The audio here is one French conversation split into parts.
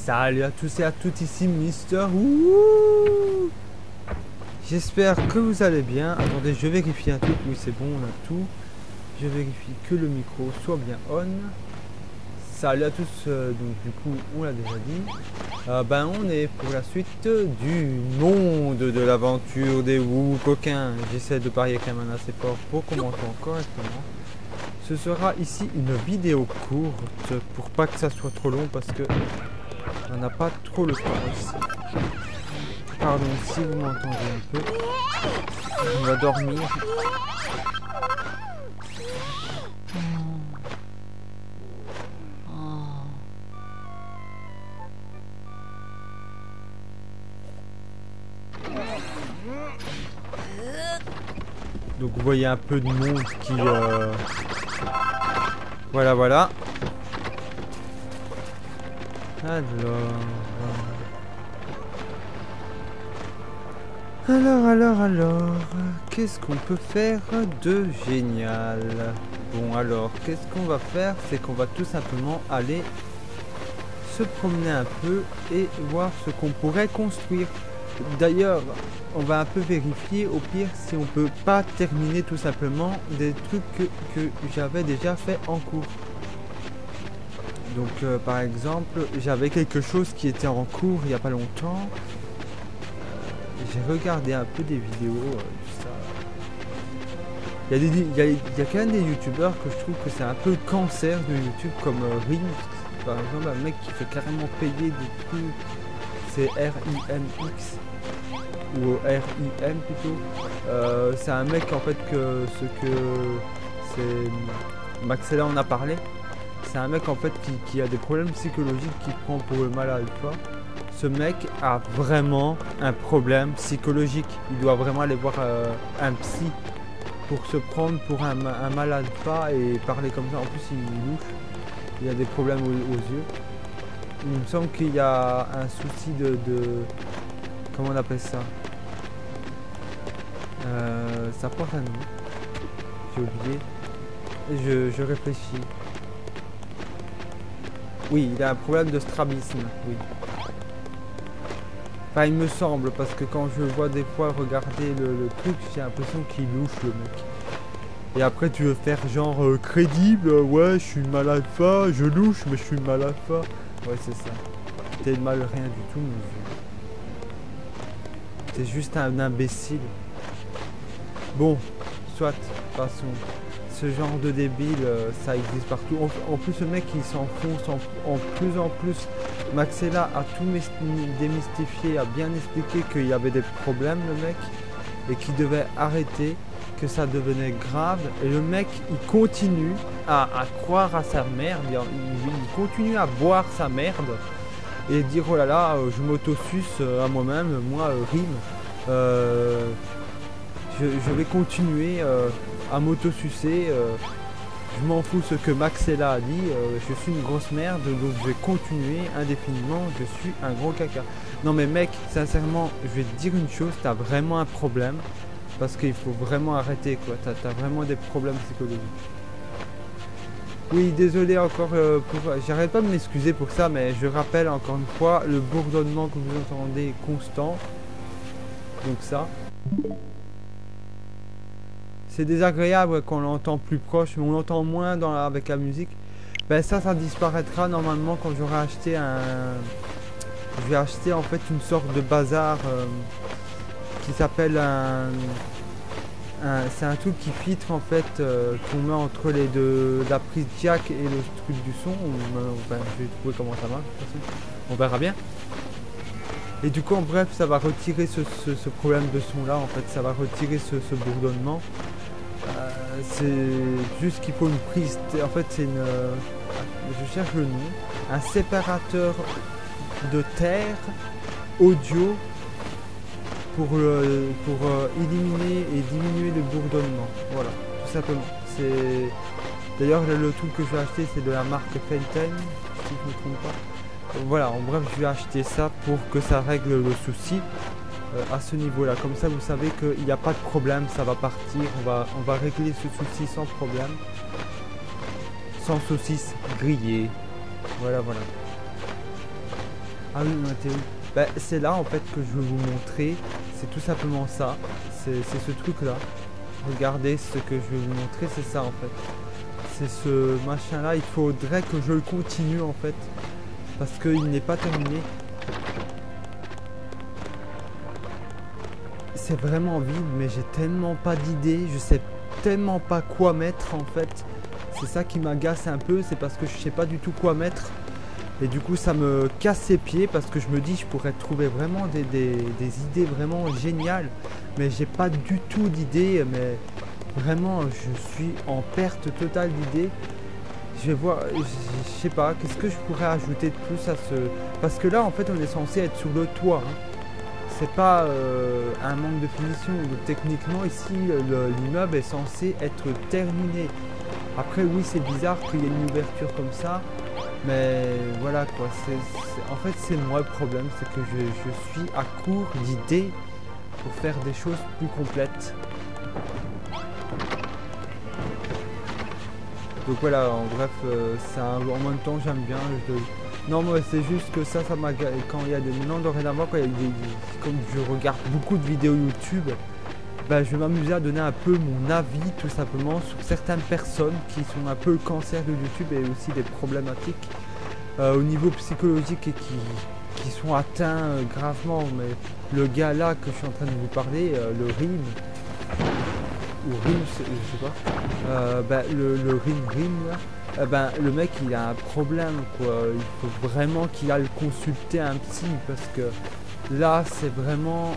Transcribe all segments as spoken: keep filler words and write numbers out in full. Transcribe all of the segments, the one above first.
Salut à tous et à toutes, ici Mister Woo. J'espère que vous allez bien. Attendez, je vérifie un truc. Oui, c'est bon, on a tout. Je vérifie que le micro soit bien on. Salut à tous, euh, donc du coup, on l'a déjà dit. Euh, ben, on est pour la suite du monde de l'aventure des Woo coquins. J'essaie de parier quand même assez fort pour commenter correctement. Ce sera ici une vidéo courte pour pas que ça soit trop long parce que on n'a pas trop le temps ici. Pardon si vous m'entendez un peu. On va dormir. Donc vous voyez un peu de monde qui... Euh... Voilà, voilà. Alors... Alors, alors, alors... Qu'est-ce qu'on peut faire de génial? Bon, alors, qu'est-ce qu'on va faire? C'est qu'on va tout simplement aller se promener un peu et voir ce qu'on pourrait construire. D'ailleurs, on va un peu vérifier au pire si on peut pas terminer tout simplement des trucs que, que j'avais déjà fait en cours. Donc euh, par exemple, j'avais quelque chose qui était en cours il n'y a pas longtemps. Euh, J'ai regardé un peu des vidéos, euh, tout ça. Il y a des, il y a, il y a quand même des youtubeurs que je trouve que c'est un peu le cancer de YouTube comme euh, Rim. Par exemple, un mec qui fait carrément payer des trucs. C'est R I M X ou R I M plutôt. Euh, c'est un mec en fait que ce que c'est Maxella en a parlé. C'est un mec en fait qui, qui a des problèmes psychologiques qui prend pour le mal alpha. Ce mec a vraiment un problème psychologique. Il doit vraiment aller voir euh, un psy pour se prendre pour un, un mal alpha et parler comme ça. En plus il louche. Il a des problèmes aux, aux yeux. Il me semble qu'il y a un souci de, de... Comment on appelle ça? euh, Ça porte un nom. J'ai oublié. Je, je réfléchis. Oui, il a un problème de strabisme. Oui. Enfin, il me semble, parce que quand je vois des fois regarder le, le truc, j'ai l'impression qu'il louche le mec. Et après, tu veux faire genre euh, crédible. Ouais, je suis mal alpha, je louche, mais je suis mal alpha. Ouais, c'est ça. T'es mal rien du tout, monsieur. T'es juste un imbécile. Bon, soit, de toute façon, ce genre de débile, euh, ça existe partout. En, en plus, ce mec, il s'enfonce en, en plus en plus. Maxella a tout démystifié, a bien expliqué qu'il y avait des problèmes, le mec, et qu'il devait arrêter, que ça devenait grave. Et le mec, il continue à, à croire à sa merde, il, il continue à boire sa merde. Et dire oh là là, je m'auto-suce à moi-même, moi, euh, Rim, euh, je, je vais continuer euh, à m'auto-sucer, euh, je m'en fous ce que Maxella a dit, euh, je suis une grosse merde, donc je vais continuer indéfiniment, je suis un gros caca. Non mais mec, sincèrement, je vais te dire une chose, t'as vraiment un problème, parce qu'il faut vraiment arrêter quoi, t'as t'as vraiment des problèmes psychologiques. Oui, désolé encore, euh, pour... j'arrête pas de m'excuser pour ça, mais je rappelle encore une fois, le bourdonnement que vous entendez est constant. Donc ça. C'est désagréable quand on l'entend plus proche, mais on l'entend moins dans la... avec la musique. Ben ça, ça disparaîtra normalement quand j'aurai acheté un... Je vais acheter en fait une sorte de bazar euh, qui s'appelle un... C'est un truc qui filtre en fait, euh, qu'on met entre les deux, la prise jack et le truc du son. Ou, euh, enfin, je vais trouver comment ça marche. On verra bien. Et du coup, en bref, ça va retirer ce, ce, ce problème de son là. En fait, ça va retirer ce, ce bourdonnement. Euh, c'est juste qu'il faut une prise. En fait, c'est une. Euh, je cherche le nom. Un séparateur de terre audio. Pour, euh, pour euh, éliminer et diminuer le bourdonnement. Voilà, tout simplement. C'est d'ailleurs le, le truc que je vais acheter, c'est de la marque Fenton, si je ne me trompe pas. Voilà, en bref, je vais acheter ça pour que ça règle le souci euh, à ce niveau-là. Comme ça, vous savez qu'il n'y a pas de problème, ça va partir. On va, on va régler ce souci sans problème. Sans saucisse grillée. Voilà, voilà. Ah oui, Mathéo. Bah, c'est là en fait que je veux vous montrer. C'est tout simplement ça. C'est ce truc là. Regardez ce que je vais vous montrer, c'est ça en fait. C'est ce machin là. Il faudrait que je le continue en fait. Parce qu'il n'est pas terminé. C'est vraiment vide, mais j'ai tellement pas d'idées. Je sais tellement pas quoi mettre en fait. C'est ça qui m'agace un peu. C'est parce que je sais pas du tout quoi mettre. Et du coup ça me casse les pieds parce que je me dis je pourrais trouver vraiment des, des, des idées vraiment géniales, mais j'ai pas du tout d'idées, mais vraiment je suis en perte totale d'idées. Je vais voir, je, je sais pas, qu'est-ce que je pourrais ajouter de plus à ce... Parce que là en fait on est censé être sur le toit, hein. C'est pas euh, un manque de finition, donc techniquement ici l'immeuble est censé être terminé. Après oui c'est bizarre qu'il y ait une ouverture comme ça. Mais voilà quoi, c'est, c'est, en fait c'est moi le problème, c'est que je, je suis à court d'idées pour faire des choses plus complètes. Donc voilà, en bref, euh, ça, en même temps j'aime bien. Je, non moi c'est juste que ça, ça m'a... Quand il y a des... Maintenant dorénavant, quand il y a des... Comme je regarde beaucoup de vidéos YouTube, bah, je vais m'amuser à donner un peu mon avis tout simplement sur certaines personnes qui sont un peu le cancer de YouTube et aussi des problématiques euh, au niveau psychologique et qui, qui sont atteints euh, gravement. Mais le gars là que je suis en train de vous parler, euh, le Rim, ou Rim, je sais pas, euh, bah, le, le Rim Rim là, euh, bah, le mec il a un problème quoi, il faut vraiment qu'il aille consulter un psy parce que là c'est vraiment...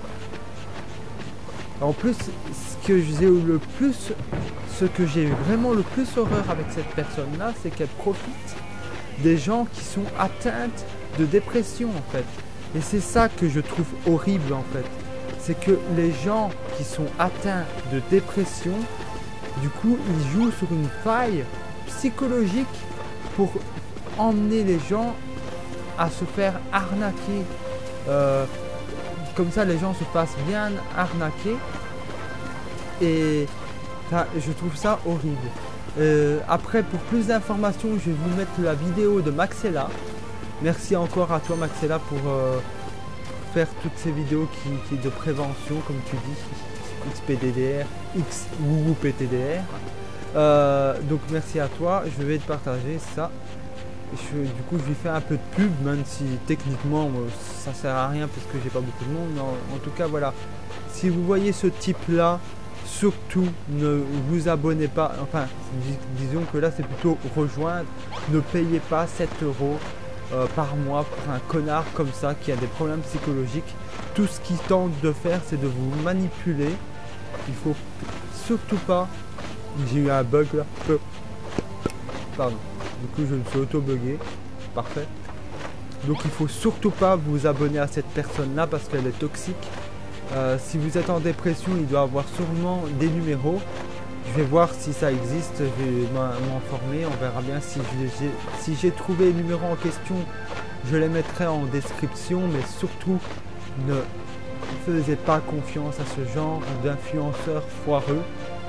En plus, ce que j'ai le plus, ce que j'ai vraiment le plus horreur avec cette personne-là, c'est qu'elle profite des gens qui sont atteintes de dépression en fait. Et c'est ça que je trouve horrible en fait. C'est que les gens qui sont atteints de dépression, du coup, ils jouent sur une faille psychologique pour emmener les gens à se faire arnaquer. Euh, Comme ça, les gens se passent bien arnaquer. Et enfin, je trouve ça horrible. Euh, après, pour plus d'informations, je vais vous mettre la vidéo de Maxella. Merci encore à toi, Maxella, pour euh, faire toutes ces vidéos qui, qui de prévention, comme tu dis, X P D D R, X W P T D R. Euh, donc, merci à toi. Je vais te partager ça. Je, du coup je lui fais un peu de pub, même si techniquement ça sert à rien parce que j'ai pas beaucoup de monde. En, en tout cas voilà, si vous voyez ce type là, surtout ne vous abonnez pas, enfin dis, disons que là c'est plutôt rejoindre, ne payez pas sept euros euh, par mois pour un connard comme ça qui a des problèmes psychologiques. Tout ce qu'il tente de faire c'est de vous manipuler. Il faut surtout pas... J'ai eu un bug là. Pardon. Du coup je me suis auto-bugué. Parfait. Donc il faut surtout pas vous abonner à cette personne là parce qu'elle est toxique. Euh, si vous êtes en dépression, il doit avoir sûrement des numéros. Je vais voir si ça existe, je vais m'informer, on verra bien si j'ai si j'ai trouvé les numéros en question, je les mettrai en description, mais surtout ne faisez pas confiance à ce genre d'influenceurs foireux.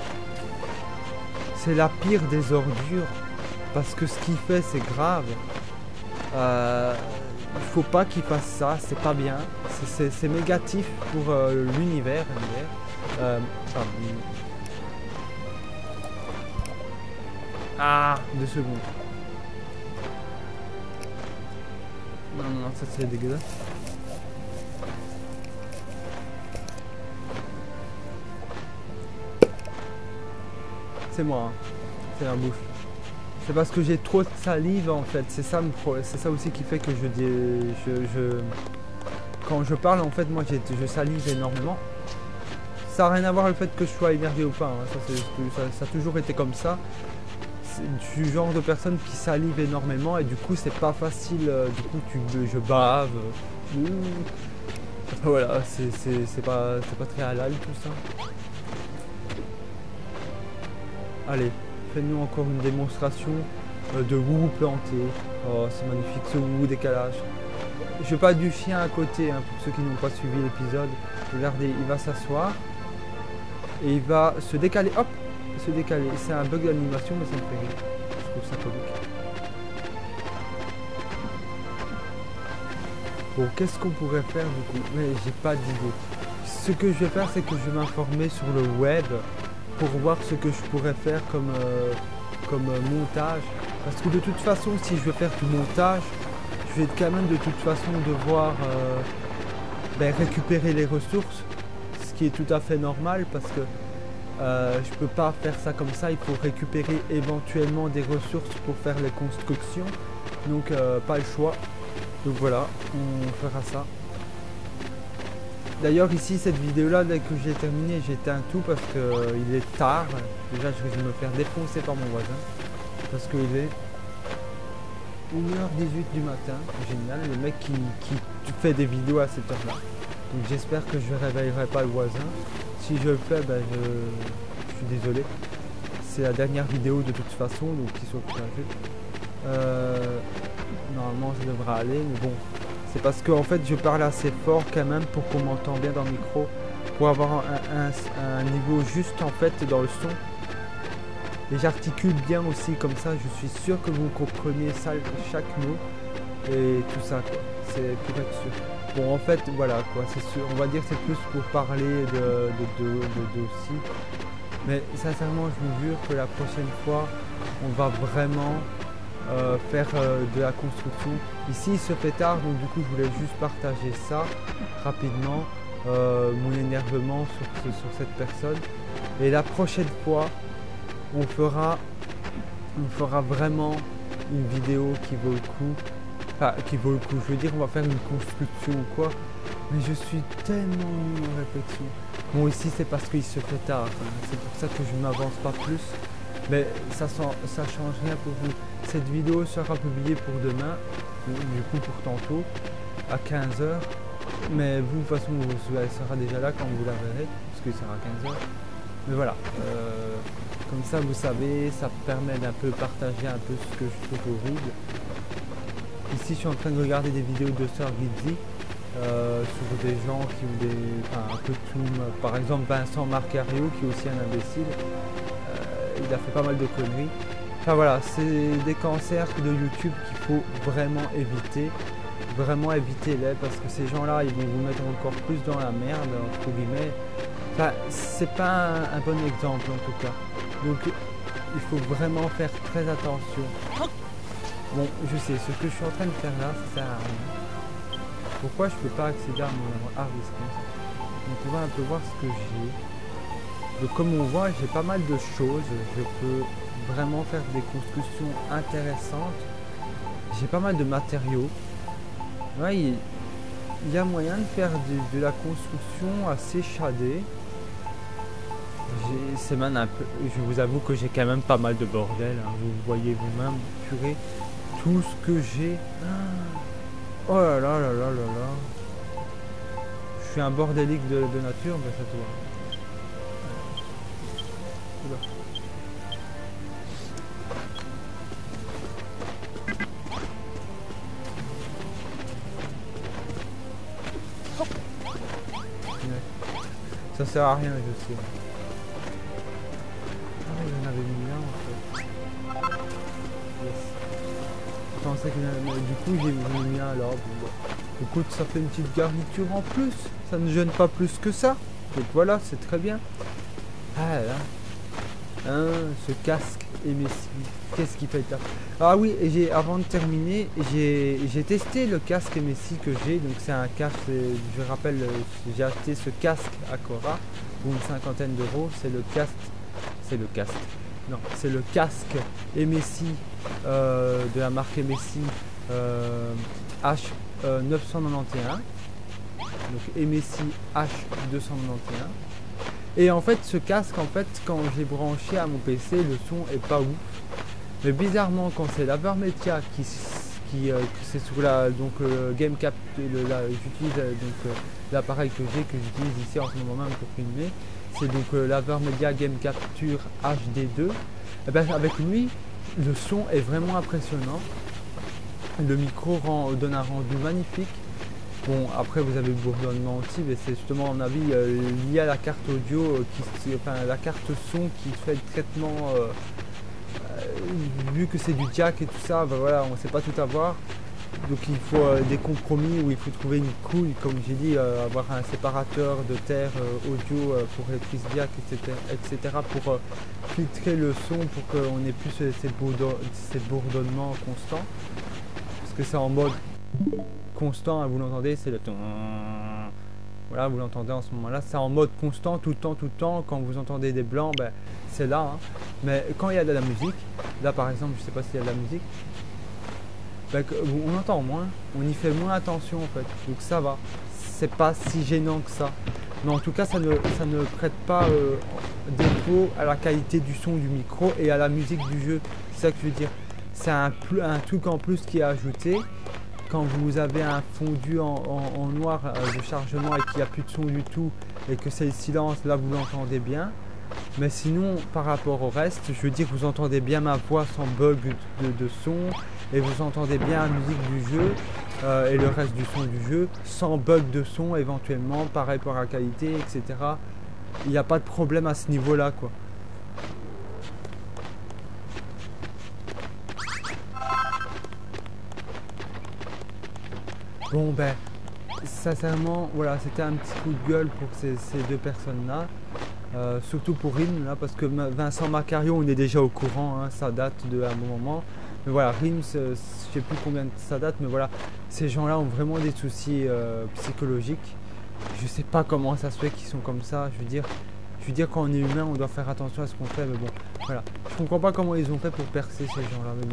C'est la pire des ordures. Parce que ce qu'il fait c'est grave. Euh, il faut pas qu'il fasse ça, c'est pas bien. C'est négatif pour euh, l'univers. Euh, ah, deux secondes. Non, non, non, ça c'est dégueulasse. C'est moi, hein. C'est la bouche. C'est parce que j'ai trop de salive en fait, c'est ça, c'est ça aussi qui fait que je dis, je, je, quand je parle en fait, moi je salive énormément. Ça n'a rien à voir le fait que je sois énervé ou pas, hein. ça, ça, ça a toujours été comme ça. Je suis le genre de personne qui salive énormément et du coup c'est pas facile, du coup tu, je bave. Ouh. Voilà, c'est pas, pas très halal tout ça. Allez. Faites-nous encore une démonstration de Woubou planté. Oh, c'est magnifique ce Woubou décalage. Je pas du chien à côté, hein, pour ceux qui n'ont pas suivi l'épisode. Regardez, il va s'asseoir et il va se décaler. Hop, se décaler. C'est un bug d'animation, mais ça me fait rire. Je trouve ça comique. Bon, qu'est-ce qu'on pourrait faire du coup? Mais j'ai pas d'idée. Ce que je vais faire, c'est que je vais m'informer sur le web pour voir ce que je pourrais faire comme, euh, comme euh, montage. Parce que de toute façon, si je veux faire du montage, je vais quand même de toute façon devoir euh, ben, récupérer les ressources, ce qui est tout à fait normal parce que euh, je peux pas faire ça comme ça. Il faut récupérer éventuellement des ressources pour faire les constructions, donc euh, pas le choix. Donc voilà, on fera ça. D'ailleurs ici cette vidéo là, dès que j'ai terminé, j'éteins tout parce que euh, il est tard. Déjà je vais me faire défoncer par mon voisin parce qu'il est une heure dix-huit du matin. Génial, le mec qui, qui fait des vidéos à cette heure là. Donc j'espère que je ne réveillerai pas le voisin. Si je le fais, ben je, je suis désolé. C'est la dernière vidéo de toute façon, donc qu'il soit courageux. Euh, normalement ça devrait aller, mais bon. C'est parce que en fait je parle assez fort quand même pour qu'on m'entende bien dans le micro, pour avoir un, un, un niveau juste en fait dans le son. Et j'articule bien aussi, comme ça je suis sûr que vous comprenez ça, chaque mot et tout ça quoi. C'est pour être sûr. Bon en fait voilà quoi, c'est sûr. On va dire que c'est plus pour parler de, de, de, de, de aussi. Mais sincèrement je vous jure que la prochaine fois on va vraiment Euh, faire euh, de la construction. Ici il se fait tard, donc du coup je voulais juste partager ça rapidement, euh, mon énervement sur, ce, sur cette personne. Et la prochaine fois on fera on fera vraiment une vidéo qui vaut le coup, enfin qui vaut le coup, je veux dire on va faire une construction ou quoi, mais je suis tellement nul en réflexion. Bon ici c'est parce qu'il se fait tard, hein. C'est pour ça que je m'avance pas plus, mais ça, ça change rien pour vous. Cette vidéo sera publiée pour demain, du coup pour tantôt, à quinze heures. Mais vous, de toute façon, elle sera déjà là quand vous la verrez, parce qu'il sera à quinze heures. Mais voilà, euh, comme ça vous savez, ça permet d'un peu partager un peu ce que je trouve horrible. Ici je suis en train de regarder des vidéos de Sir Gizzy, euh, sur des gens qui ont des... Enfin, un peu tout, par exemple Vincent Marcario qui est aussi un imbécile. Euh, il a fait pas mal de conneries. Enfin voilà, c'est des cancers de YouTube qu'il faut vraiment éviter. Vraiment éviter-les parce que ces gens-là, ils vont vous mettre encore plus dans la merde, entre guillemets. Enfin, c'est pas un, un bon exemple en tout cas. Donc, il faut vraiment faire très attention. Bon, je sais, ce que je suis en train de faire là, ça sert à rien. Pourquoi je peux pas accéder à mon arbre comme ça? Donc, on va un peu voir ce que j'ai. Donc, comme on voit, j'ai pas mal de choses. Je peux vraiment faire des constructions intéressantes. J'ai pas mal de matériaux. Ouais, il, il y a moyen de faire de, de la construction assez shadée. C'est même un peu, je vous avoue que j'ai quand même pas mal de bordel, hein. Vous voyez vous-même, purée, tout ce que j'ai. Oh là là là là là là. Je suis un bordélique de, de nature, mais ça se voit. Oula. Ça sert à rien, je sais. Ah, il y en avait mis là en fait. Yes. Je pensais qu'il y en avait... Du coup, j'ai mis un là. Bon, écoute, ça fait une petite garniture en plus. Ça ne gêne pas plus que ça. Donc voilà, c'est très bien. Ah là. Hein, ce casque et mes cils. Qu'est-ce qu'il fait là? Ah oui, et j'ai, avant de terminer, j'ai testé le casque M S I que j'ai. Donc c'est un casque, je rappelle, j'ai acheté ce casque à Cora pour une cinquantaine d'euros. C'est le casque, c'est le casque. Non, c'est le casque M S I euh, de la marque M S I euh, H neuf cent quatre-vingt-onze. Donc M S I H deux cent quatre-vingt-onze. Et en fait, ce casque, en fait, quand j'ai branché à mon P C, le son est pas ouf. Mais bizarrement, quand c'est l'Avermedia qui, qui euh, c'est sur la donc euh, Game Cap, j'utilise euh, donc euh, l'appareil que j'ai, que j'utilise ici en ce moment même pour filmer. C'est donc euh, l'Avermedia Game Capture H D deux. Et ben, avec lui, le son est vraiment impressionnant. Le micro rend, donne un rendu magnifique. Bon, après vous avez le bourdonnement aussi, mais c'est justement à mon avis euh, lié à la carte audio, euh, qui, enfin la carte son qui fait le traitement, euh, euh, vu que c'est du jack et tout ça, ben voilà, on ne sait pas tout avoir. Donc il faut euh, des compromis où il faut trouver une couille, comme j'ai dit, euh, avoir un séparateur de terre euh, audio euh, pour les prises jack, et cetera, et cetera pour euh, filtrer le son pour qu'on ait plus ces, ces, bourdon, ces bourdonnements constants. Parce que c'est en mode constant, hein, vous l'entendez, c'est le ton. Voilà, vous l'entendez en ce moment-là, c'est en mode constant tout le temps, tout le temps. Quand vous entendez des blancs, ben, c'est là. Hein. Mais quand il y a de la musique, là par exemple, je sais pas s'il y a de la musique, ben, on entend moins, on y fait moins attention en fait. Donc ça va, c'est pas si gênant que ça. Mais en tout cas, ça ne, ça ne prête pas euh, défaut à la qualité du son du micro et à la musique du jeu. C'est ça que je veux dire. C'est un, un truc en plus qui est ajouté. Quand vous avez un fondu en, en, en noir euh, de chargement et qu'il n'y a plus de son du tout et que c'est le silence, là vous l'entendez bien. Mais sinon, par rapport au reste, je veux dire que vous entendez bien ma voix sans bug de, de son et vous entendez bien la musique du jeu euh, et le reste du son du jeu sans bug de son éventuellement, pareil pour la qualité, et cetera. Il n'y a pas de problème à ce niveau-là, quoi. Bon ben, sincèrement, voilà, c'était un petit coup de gueule pour ces, ces deux personnes-là. Euh, surtout pour Rim, là, parce que Vincent Macario, on est déjà au courant, hein, ça date de un bon moment. Mais voilà, Rim, je sais plus combien ça date, mais voilà, ces gens-là ont vraiment des soucis euh, psychologiques. Je sais pas comment ça se fait qu'ils sont comme ça, je veux dire. Je veux dire, quand on est humain, on doit faire attention à ce qu'on fait, mais bon, voilà. Je comprends pas comment ils ont fait pour percer ces gens-là, mais bon.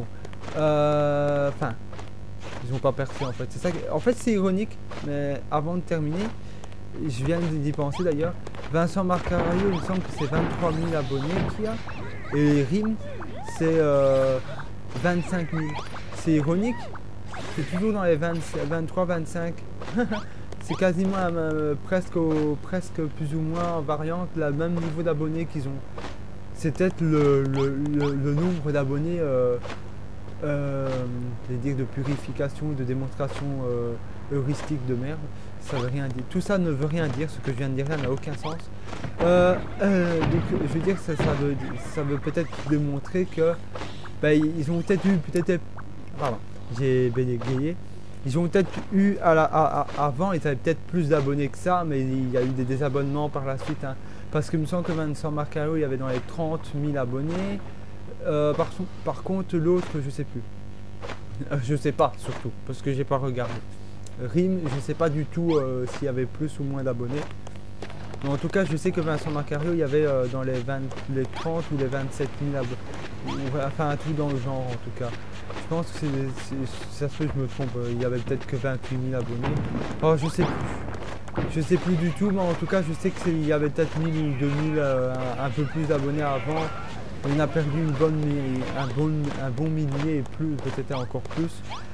Euh, Enfin... Ils n'ont pas percé en fait. C'est ça. Que... En fait, c'est ironique, mais avant de terminer, je viens d'y penser d'ailleurs. Vincent Macario, il me semble que c'est vingt-trois mille abonnés qu'il y a. Et Rim, c'est euh, vingt-cinq mille. C'est ironique. C'est toujours dans les vingt-trois vingt-cinq. C'est quasiment euh, presque, au, presque plus ou moins en variante, le même niveau d'abonnés qu'ils ont. C'est peut-être le, le, le, le nombre d'abonnés. Euh, Euh, dire de purification, de démonstration euh, heuristique de merde, ça veut rien dire. Tout ça ne veut rien dire, ce que je viens de dire là n'a aucun sens. Euh, euh, donc je veux dire que ça, ça veut, ça veut peut-être démontrer que bah, ils ont peut-être eu, peut-être, pardon, j'ai bégayé. Ils ont peut-être eu à la, à, à, avant, ils avaient peut-être plus d'abonnés que ça, mais il y a eu des désabonnements par la suite. Hein, parce que il me semble que Vincent Macario, il y avait dans les trente mille abonnés. Euh, par, par contre l'autre je sais plus, euh, je sais pas surtout parce que j'ai pas regardé. Rim, je sais pas du tout euh, s'il y avait plus ou moins d'abonnés, mais en tout cas je sais que Vincent Macario il y avait euh, dans les, vingt, les trente ou les vingt-sept mille abonnés, enfin un truc dans le genre en tout cas. Je pense que c'est, ça se peut, je me trompe, il y avait peut-être que vingt-huit mille abonnés, oh je sais plus. Je sais plus du tout, mais en tout cas je sais qu'il y avait peut-être mille ou deux mille, euh, un, un peu plus d'abonnés avant. On a perdu une bonne, un, bon, un bon millier et plus, peut-être encore plus.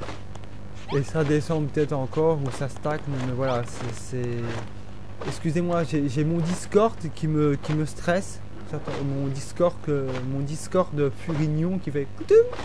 Et ça descend peut-être encore ou ça stagne, mais voilà, c'est... Excusez-moi, j'ai mon Discord qui me, qui me stresse. Mon Discord, mon Discord de Furignon qui fait...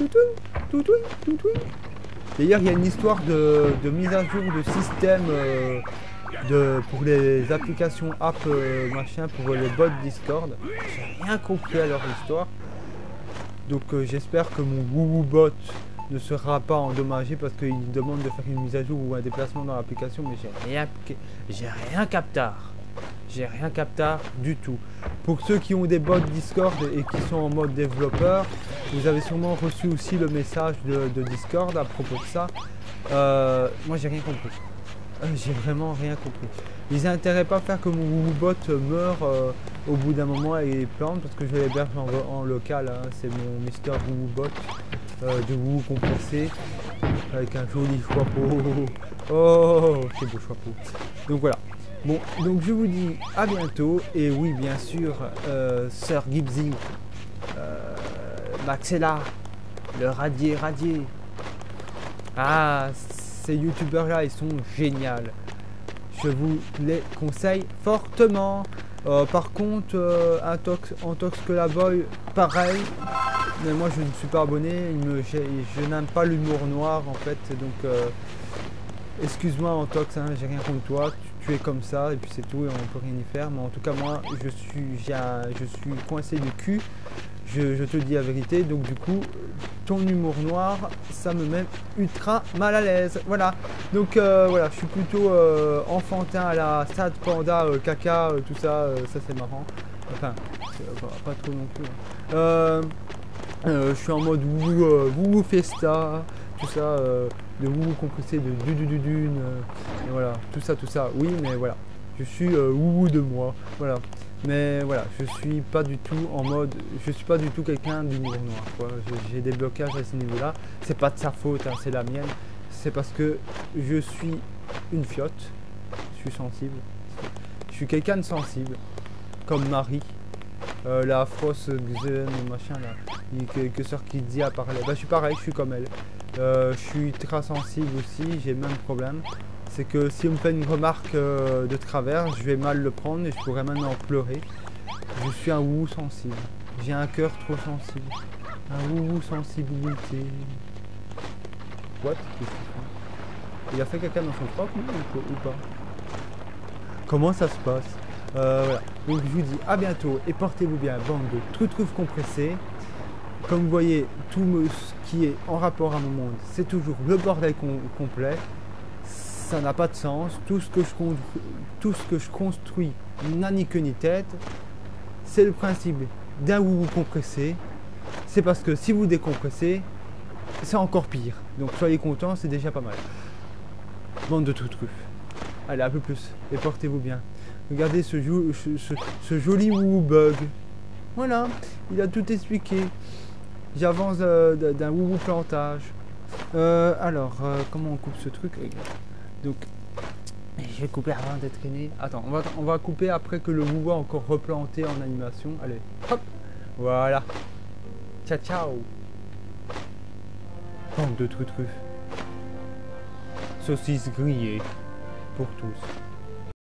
D'ailleurs, il y a une histoire de, de mise à jour de système euh, de, pour les applications app euh, machin, pour les bots Discord. J'ai rien compris à leur histoire. Donc euh, j'espère que mon WooWooBot ne sera pas endommagé parce qu'il demande de faire une mise à jour ou un déplacement dans l'application, mais j'ai rien, j'ai rien captard. J'ai rien captard du tout. Pour ceux qui ont des bots Discord et qui sont en mode développeur, vous avez sûrement reçu aussi le message de, de Discord à propos de ça. Euh, moi j'ai rien compris. Euh, j'ai vraiment rien compris. Ils n'ont intérêt pas à faire que mon WooWooBot meure euh, au bout d'un moment et plante parce que je l'héberge en, en local. Hein. C'est mon Mister WooWooBot euh, de Woo compressé avec un joli chapeau. Oh, quel beau chapeau. Donc voilà. Bon, donc je vous dis à bientôt. Et oui, bien sûr, euh, Sir Gibbsy, euh, Maxella, le radier radier. Ah, ces youtubeurs là, ils sont géniaux. Je vous les conseille fortement. Euh, par contre, euh, Antox, Antox Collaboy, pareil. Mais moi, je ne suis pas abonné. Me, je je n'aime pas l'humour noir, en fait. Donc, euh, excuse-moi, Antox, hein, j'ai rien contre toi. Tu, tu es comme ça, et puis c'est tout, et on peut rien y faire. Mais en tout cas, moi, je suis, j'ai un, je suis coincé du cul. Je, je te dis la vérité, donc du coup, ton humour noir, ça me met ultra mal à l'aise. Voilà. Donc euh, voilà, je suis plutôt euh, enfantin à la stade panda, euh, caca, euh, tout ça, euh, ça c'est marrant. Enfin, euh, pas, pas trop non plus. Hein. Euh, euh, je suis en mode wouhou, euh, wouhou festa, tout ça, euh, de wouhou compressé, de du du du dune, euh, et voilà, tout ça, tout ça. Oui, mais voilà, je suis euh, wouhou de moi, voilà. Mais voilà, je suis pas du tout en mode, je suis pas du tout quelqu'un d'humour noir, quoi. J'ai des blocages à ce niveau-là. C'est pas de sa faute, hein, c'est la mienne. C'est parce que je suis une fiotte, je suis sensible. Je suis quelqu'un de sensible, comme Marie. Euh, la fausse Xen, machin là, que, que Sœur qui dit à parler. Bah, je suis pareil, je suis comme elle. Euh, je suis très sensible aussi, j'ai le même problème. C'est que si on me fait une remarque euh, de travers, je vais mal le prendre et je pourrais maintenant pleurer. Je suis un wou sensible. J'ai un cœur trop sensible. Un wou sensibilité. What? Il a fait caca dans son propre ou, ou pas? Comment ça se passe? Euh, voilà. Donc je vous dis à bientôt et portez-vous bien, bande de trucs compressés. Comme vous voyez, tout ce qui est en rapport à mon monde, c'est toujours le bordel com complet. Ça n'a pas de sens. Tout ce que je, tout ce que je construis n'a ni queue ni tête. C'est le principe d'un ou compressé. C'est parce que si vous décompressez, c'est encore pire. Donc soyez contents, c'est déjà pas mal. Bande de trucs. Allez, un peu plus et portez-vous bien. Regardez ce, ce, ce, ce joli wou bug. Voilà, il a tout expliqué. J'avance euh, d'un wou plantage. Euh, alors, euh, comment on coupe ce truc? Donc, je vais couper avant d'être né. Attends, on va, on va couper après que le wou a encore replanté en animation. Allez, hop, voilà. Ciao, ciao. Bande de trucs. Saucisse grillée pour tous.